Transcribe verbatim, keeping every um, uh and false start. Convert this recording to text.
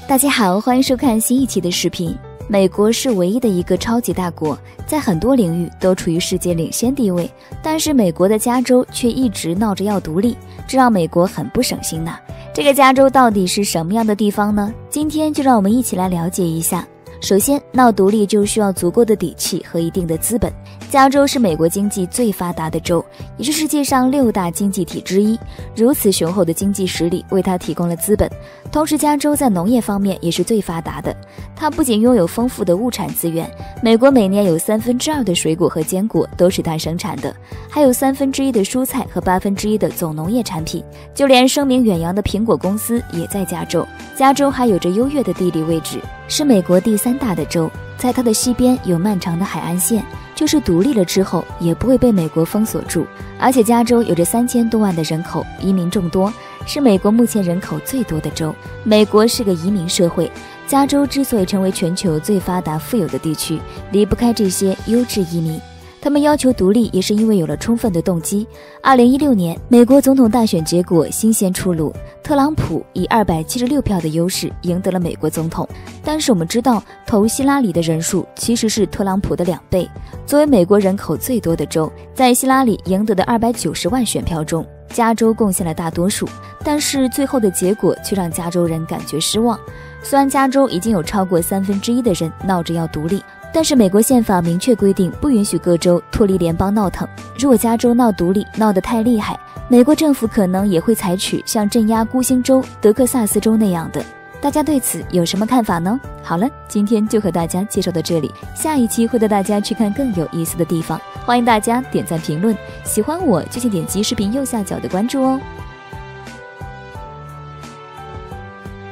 大家好，欢迎收看新一期的视频。美国是唯一的一个超级大国，在很多领域都处于世界领先地位，但是美国的加州却一直闹着要独立，这让美国很不省心呐。这个加州到底是什么样的地方呢？今天就让我们一起来了解一下。首先，闹独立就需要足够的底气和一定的资本。加州是美国经济最发达的州，也是世界上六大经济体之一。如此雄厚的经济实力为它提供了资本，同时加州在农业方面也是最发达的。它不仅拥有丰富的物产资源，美国每年有三分之二的水果和坚果都是它生产的，还有三分之一的蔬菜和八分之一的总农业产品。就连声名远扬的苹果公司也在加州。加州还有着优越的地理位置，是美国第三大的州，在它的西边有漫长的海岸线，就是独立了之后也不会被美国封锁住。而且加州有着三千多万的人口，移民众多，是美国目前人口最多的州。美国是个移民社会，加州之所以成为全球最发达富有的地区，离不开这些优质移民。他们要求独立也是因为有了充分的动机。二零一六年美国总统大选结果新鲜出炉，特朗普以二百七十六票的优势赢得了美国总统。但是我们知道，投希拉里的人数其实是特朗普的两倍。作为美国人口最多的州，在希拉里赢得的二百九十万选票中，加州贡献了大多数，但是最后的结果却让加州人感觉失望。虽然加州已经有超过三分之一的人闹着要独立，但是美国宪法明确规定不允许各州脱离联邦闹腾。如果加州闹独立闹得太厉害，美国政府可能也会采取像镇压孤星州、德克萨斯州那样的。大家对此有什么看法呢？好了，今天就和大家介绍到这里，下一期会带大家去看更有意思的地方，欢迎大家点赞评论，喜欢我就请点击视频右下角的关注哦。